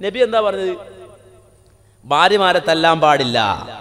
നബി എന്താ പറഞ്ഞത്? ഭാര്യമാരെ തല്ലാൻ പാടില്ല,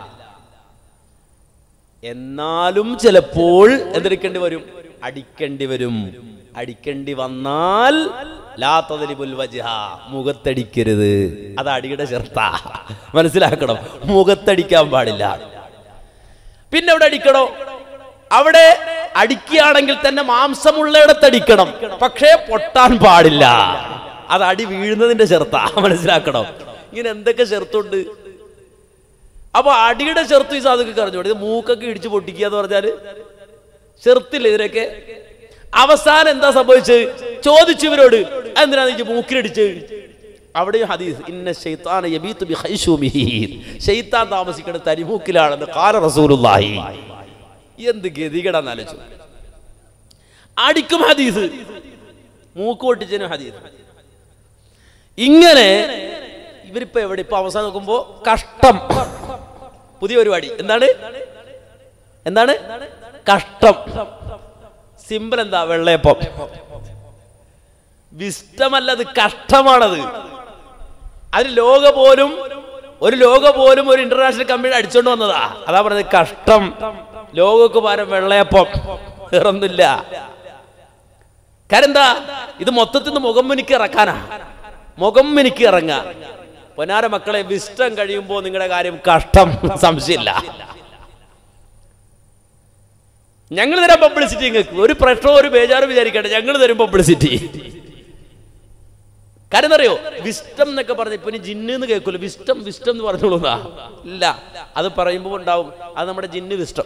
എന്നാലും ചിലപ്പോൾ എന്തെടുക്കേണ്ടി വരും? അടിക്കേണ്ടി വരും. അടിക്കേണ്ടി വന്നാൽ ലാ തദ്രിബുൽ വജ്ഹ, മുഖത്തടിക്കരുത്. അത് അടിയുടെ ഷർത്ത, മനസ്സിലാക്കണം. മുഖത്തടിക്കാൻ പാടില്ല. പിന്നെ എവിടെ അടിക്കണോ? അവിടെ അടിക്കുകയാണെങ്കിൽ തന്നെ മാംസമുള്ളയിടത്തടിക്കണം, പക്ഷേ പൊട്ടാൻ പാടില്ല. അത് അടി വീഴുന്നതിന്റെ ഷർത്ത, മനസ്സിലാക്കണം. ഇങ്ങനെ എന്തൊക്കെ ഷർത്തുണ്ട്. അപ്പൊ അടിയുടെ ഷർത്ത് ഈ സാധുക്ക് അറിഞ്ഞോട്ടെ. ഇത് മൂക്കൊക്കെ ഇടിച്ചു പൊട്ടിക്കുക എന്ന് പറഞ്ഞാല് ഷർത്തില്ല ഇതിനൊക്കെ. അവസാനം എന്താ സംഭവിച്ചത്? ചോദിച്ചു ഇവരോട്, എന്തിനാ നീ മൂക്കിലടിച്ച്? അവിടെയും ഹദീസ്, ഇന്ന ശൈത്താന യബീതു ബിഖൈശുമിഹി, ശൈത്താൻ താമസിക്കുന്നത് തരിമൂക്കിലാണെന്ന് ഖാല റസൂലുള്ളാഹി. എന്ത് ഗതികേടാന്ന് ആലോചിച്ചു. അടിക്കും ഹദീസ്, മൂക്ക് പൊട്ടിച്ചതിനും ഹദീസ്. ഇങ്ങനെ ഇവരിപ്പോ എവിടെ? ഇപ്പൊ അവസാനം നോക്കുമ്പോ കഷ്ടം, പുതിയ പരിപാടി. എന്താണ് എന്താണ് കഷ്ടം? സിമ്പിൾ എന്താ? വെള്ളയപ്പം. വിസ്റ്റമല്ലത്, കഷ്ടമാണത്. അതിന് ഒരു ലോക പോലും ഒരു ഇന്റർനാഷണൽ കമ്പനി അടിച്ചോണ്ട് വന്നതാ. അതാ പറഞ്ഞത് കഷ്ടം. ലോകക്ക് പകരം വെള്ളയപ്പം, വേറൊന്നുമില്ല. കാരണം എന്താ? ഇത് മൊത്തത്തിൽ നിന്ന് മുഖംമിനിക്ക് ഇറക്കാനാ. മുഖംമിനിക്ക് ഇറങ്ങാ. പൊന്നാര മക്കളെ, വിസ്റ്റം കഴിയുമ്പോ നിങ്ങളുടെ കാര്യം കഷ്ടം, സംശയമില്ല. ഞങ്ങൾ തരാം പബ്ലിസിറ്റി. നിങ്ങൾക്ക് ഒരു പ്രശ്നവും ഒരു ബേജാറും വിചാരിക്കട്ടെ, ഞങ്ങൾ തരും പബ്ലിസിറ്റി. കാര്യം എന്തറിയോ? വിസ്റ്റം എന്നൊക്കെ പറഞ്ഞ ഇപ്പൊ ജിന്ന് എന്ന് കേൾക്കൂല. വിസ്റ്റം വിസ്റ്റം എന്ന് പറഞ്ഞോളൂ. ഇല്ല, അത് പറയുമ്പോൾ ഉണ്ടാവും അത് നമ്മുടെ ജിന്ന് വിസ്റ്റം.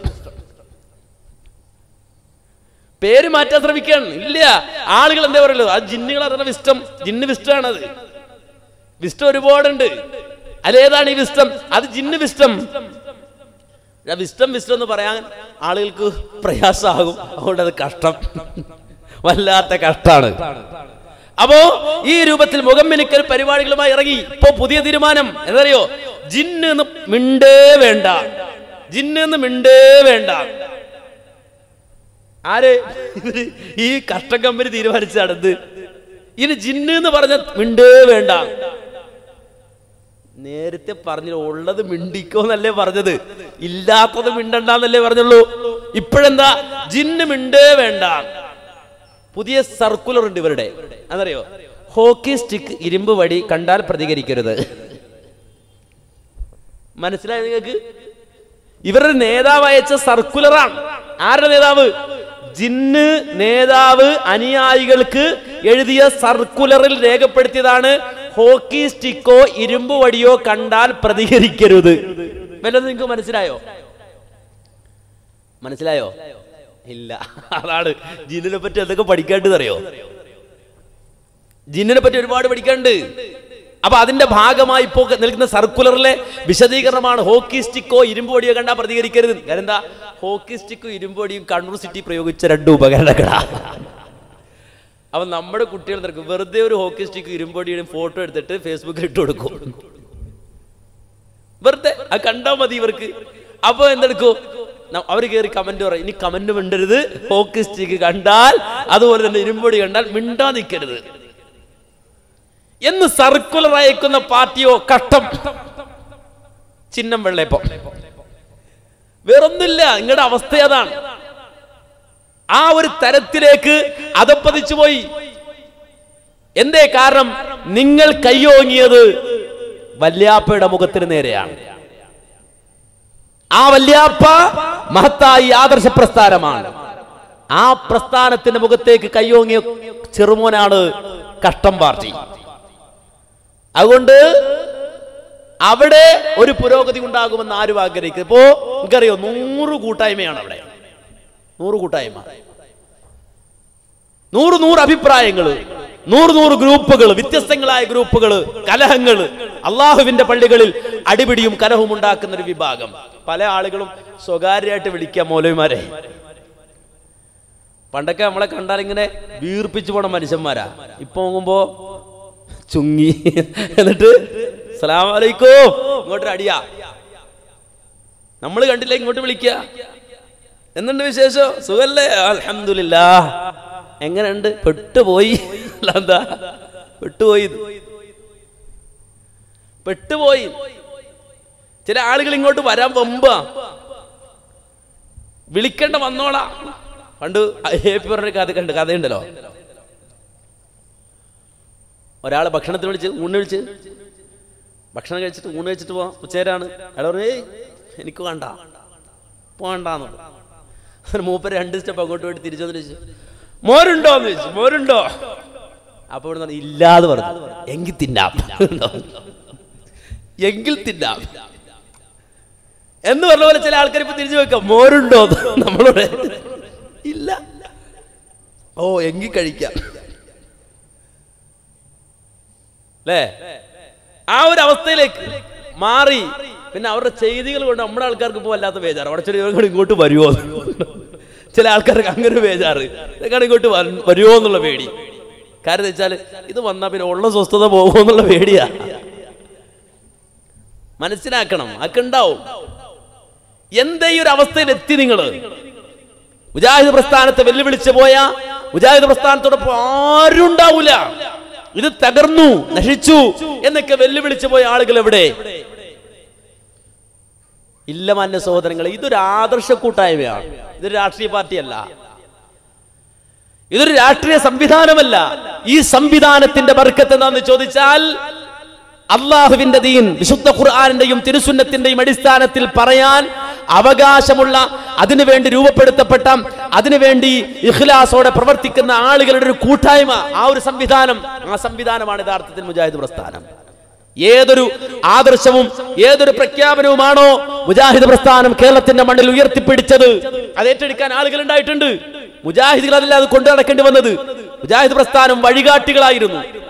പേര് മാറ്റാൻ ശ്രമിക്കുകയാണ്. ഇല്ല, ആളുകൾ എന്താ പറയുള്ളൂ? അത് ജിന്നുകൾ അറിഞ്ഞ വിസ്റ്റം, ജിന്ന് വിസ്റ്റമാണത്. വിസ്റ്റം ഒരുപാടുണ്ട്. അതേതാണ് ഈ വിസ്റ്റം? അത് ജിന്ന് വിസ്റ്റം. വിസ്റ്റം വിസ്റ്റം എന്ന് പറയാൻ ആളുകൾക്ക് പ്രയാസമാകും. അതുകൊണ്ട് അത് കഷ്ടം, വല്ലാത്ത കഷ്ടാണ്. അപ്പോ ഈ രൂപത്തിൽ മുഖം മിനുക്കൽ പരിപാടികളുമായി ഇറങ്ങി. ഇപ്പോ പുതിയ തീരുമാനം എന്തറിയോ? ജിന്ന് മിണ്ടേ വേണ്ട, ജിന്ന് മിണ്ടേ വേണ്ട. ആര്? ഈ കഷ്ടം കമ്പനി തീരുമാനിച്ചത്. ഇനി ജിന്ന് എന്ന് പറഞ്ഞ മിണ്ടേ വേണ്ട. നേരത്തെ പറഞ്ഞില്ല, ഉള്ളത് മിണ്ടിക്കോന്നല്ലേ പറഞ്ഞത്, ഇല്ലാത്തത് മിണ്ടണ്ടെന്നല്ലേ പറഞ്ഞുള്ളൂ. ഇപ്പോഴെന്താ? ജിന്ന് മിണ്ടേ വേണ്ട. പുതിയ സർക്കുലർ ഉണ്ട് ഇവരുടെ. അതറിയോ? ഹോക്കി സ്റ്റിക്ക്, ഇരുമ്പ് വടി കണ്ടാൽ പ്രതികരിക്കരുത്. മനസ്സിലായോ നിങ്ങൾക്ക്? ഇവരുടെ നേതാവ് അയച്ച സർക്കുലറാണ്. ആരുടെ നേതാവ്? ജിന്ന് നേതാവ് അനുയായികൾക്ക് എഴുതിയ സർക്കുലറിൽ രേഖപ്പെടുത്തിയതാണ്. ഹോക്കി സ്റ്റിക്കോ ഇരുമ്പ് വടിയോ കണ്ടാൽ പ്രതികരിക്കരുത്. വല്ലതും നിങ്ങൾക്ക് മനസ്സിലായോ? മനസ്സിലായോ? ഇല്ല. അതാണ് ജിന്നിനെ പറ്റി എന്തൊക്കെ പഠിക്കേണ്ടതറിയോ? ജിന്നിനെ പറ്റി ഒരുപാട് പഠിക്കാണ്ട്. അപ്പൊ അതിന്റെ ഭാഗമായി ഇപ്പോ നിൽക്കുന്ന സർക്കുലറിലെ വിശദീകരണമാണ് ഹോക്കി സ്റ്റിക്കോ ഇരുമ്പ് വടിയോ കണ്ടാൽ പ്രതികരിക്കരുത്. കാരണം എന്താ? ഹോക്കി സ്റ്റിക്കും ഇരുമ്പ് വടിയും കണ്ണൂർ സിറ്റി പ്രയോഗിച്ച രണ്ട് ഉപകരണങ്ങളാ. അപ്പൊ നമ്മുടെ കുട്ടികൾ നിൽക്കും വെറുതെ ഒരു ഹോക്കി സ്റ്റിക്കും ഇരുമ്പ് വടിയുടെ ഫോട്ടോ എടുത്തിട്ട് ഫേസ്ബുക്കിൽ ഇട്ട് കൊടുക്കും. വെറുതെ അത് കണ്ടാൽ മതി ഇവർക്ക്. അപ്പൊ എന്തെടുക്കും? അവർ കയറി കമന്റ് പറയും, ഇനി കമന്റ് മിണ്ടരുത്, ഹോക്കി സ്റ്റിക്ക് കണ്ടാൽ അതുപോലെ തന്നെ ഇരുമ്പൊടി കണ്ടാൽ മിണ്ടാ നിൽക്കരുത് എന്ന് സർക്കുലർ അയക്കുന്ന പാർട്ടിയോ കഷ്ടം. ചിഹ്നം വെള്ളയപ്പം, വേറൊന്നുമില്ല. നിങ്ങളുടെ അവസ്ഥ അതാണ്. ആ ഒരു തരത്തിലേക്ക് അധപ്പതിച്ചു പോയി. എന്തേ? കാരണം നിങ്ങൾ കയ്യോങ്ങിയത് വല്യാപ്പയുടെ മുഖത്തിന് നേരെയാണ്. ആ വല്യാപ്പ മഹത്തായി ആദർശ പ്രസ്ഥാനമാണ്. ആ പ്രസ്ഥാനത്തിന്റെ മുഖത്തേക്ക് കയ്യോങ്ങിയ ചെറുമോനാണ് കഷ്ടം പാർട്ടി. അതുകൊണ്ട് അവിടെ ഒരു പുരോഗതി ഉണ്ടാകുമെന്ന് ആരും ആഗ്രഹിക്കും. ഇപ്പോ എനിക്കറിയോ 100 കൂട്ടായ്മയാണ് അവിടെ. 100 കൂട്ടായ്മ, 100 അഭിപ്രായങ്ങള്, 100 ഗ്രൂപ്പുകൾ, വ്യത്യസ്തങ്ങളായ ഗ്രൂപ്പുകൾ, കലഹങ്ങൾ. അള്ളാഹുവിന്റെ പള്ളികളിൽ അടിപിടിയും കലഹവും ഉണ്ടാക്കുന്ന ഒരു വിഭാഗം. പല ആളുകളും സ്വകാര്യമായിട്ട് വിളിക്കുക മൗലവിമാരെ. പണ്ടൊക്കെ നമ്മളെ കണ്ടാൽ ഇങ്ങനെ വീർപ്പിച്ചു പോണ മനുഷ്യന്മാരാ. ഇപ്പൊ നോക്കുമ്പോ ചുങ്ങി എന്നിട്ട് അസ്സലാമു അലൈക്കും ഇങ്ങോട്ട് അടിയാ. നമ്മൾ കണ്ടില്ല, ഇങ്ങോട്ട് വിളിക്കുക. എന്തുണ്ട് വിശേഷം? സുഖല്ലേ? അൽഹംദുലില്ലാഹ്. എങ്ങനെയുണ്ട്? പെട്ടുപോയി. എന്താ പെട്ടുപോയി? പെട്ടുപോയി. ചില ആളുകൾ ഇങ്ങോട്ട് വരാൻ വമ്പ വിളിക്കേണ്ട വന്നോളാ. പണ്ട് ഹേപ്പി പറഞ്ഞ കഥയുണ്ടല്ലോ. ഒരാൾ ഭക്ഷണത്തിന് വിളിച്ച് ഊണ് വിളിച്ച് ഭക്ഷണം കഴിച്ചിട്ട് ഊണ് കഴിച്ചിട്ട് പോവാം ഉച്ചേരാണ്. അയാൾ പറഞ്ഞു എനിക്ക് വേണ്ട പോകണ്ടെന്ന്. മൂപ്പര് 2 സ്റ്റെപ്പ് അങ്ങോട്ട് പോയിട്ട് തിരിച്ചു വന്നിട്ട് മോരുണ്ടോ എന്ന് ചോദിച്ചു. മോരുണ്ടോ? അപ്പൊ ഇവിടെ ഇല്ലാതെ പറഞ്ഞു. എങ്കിൽ തിന്നാം, എങ്കിൽ തിന്നാം എന്ന് പറഞ്ഞ പോലെ ചില ആൾക്കാർ ഇപ്പൊ തിരിച്ചു വെക്കാം. മോരുണ്ടോ? നമ്മളോട് ഇല്ല. ഓ എങ്കിൽ കഴിക്കാം അല്ലേ? ആ ഒരു അവസ്ഥയിലേക്ക് മാറി. പിന്നെ അവരുടെ ചെയ്തികൾ കൊണ്ട് നമ്മുടെ ആൾക്കാർക്ക് ഇപ്പോൾ വല്ലാത്ത ബേജാറ്. അവിടെ ചെറിയ ഇങ്ങോട്ട് വരുമോ? ചില ആൾക്കാർക്ക് അങ്ങനെ ബേജാറ്, ഇങ്ങോട്ട് വരുമോ എന്നുള്ള പേടി. കാര്യം വെച്ചാൽ ഇത് വന്നാൽ പിന്നെ ഉള്ള സ്വസ്ഥത പോകുമോ എന്നുള്ള പേടിയാ. മനസ്സിലാക്കണം, അതൊക്കെ ഉണ്ടാവും. എന്തേ ഈ ഒരു അവസ്ഥയിൽ എത്തി നിങ്ങൾ? മുജാഹിദ് പ്രസ്ഥാനത്തെ വെല്ലുവിളിച്ചു പോയ മുജാഹിദ് പ്രസ്ഥാനത്തോടൊപ്പം ആരും ഉണ്ടാവൂല. ഇത് തകർന്നു നശിച്ചു എന്നൊക്കെ വെല്ലുവിളിച്ചു പോയ ആളുകൾ എവിടെ? ഇല്ല മാന്യ സഹോദരങ്ങളെ, ഇതൊരു ആദർശ കൂട്ടായ്മയാണ്. ഇതൊരു രാഷ്ട്രീയ പാർട്ടിയല്ല, ഇതൊരു രാഷ്ട്രീയ സംവിധാനമല്ല. ഈ സംവിധാനത്തിന്റെ ബർക്കത്ത് എന്താണെന്ന് ചോദിച്ചാൽ അള്ളാഹുവിന്റെ ദീൻ വിശുദ്ധ ഖുർആനിന്റെയും തിരുസുന്നത്തിന്റെയും അടിസ്ഥാനത്തിൽ പറയാൻ അവകാശമുള്ള, അതിനുവേണ്ടി രൂപപ്പെടുത്തപ്പെട്ട, അതിനുവേണ്ടി ഇഖ്ലാസോടെ പ്രവർത്തിക്കുന്ന ആളുകളുടെ ഒരു കൂട്ടായ്മ, ആ ഒരു സംവിധാനം, ആ സംവിധാനമാണ് യഥാർത്ഥത്തിൽ മുജാഹിദ് പ്രസ്ഥാനം. ഏതൊരു ആദർശവും ഏതൊരു പ്രഖ്യാപനവുമാണോ മുജാഹിദ് പ്രസ്ഥാനം കേരളത്തിന്റെ മണ്ണിൽ ഉയർത്തിപ്പിടിച്ചത്, അത് ഏറ്റെടുക്കാൻ ആളുകൾ ഉണ്ടായിട്ടുണ്ട്. മുജാഹിദുകൾ അതല്ല അത് കൊണ്ടു നടക്കേണ്ടി വന്നത്. മുജാഹിദ് പ്രസ്ഥാനം വഴികാട്ടികളായിരുന്നു.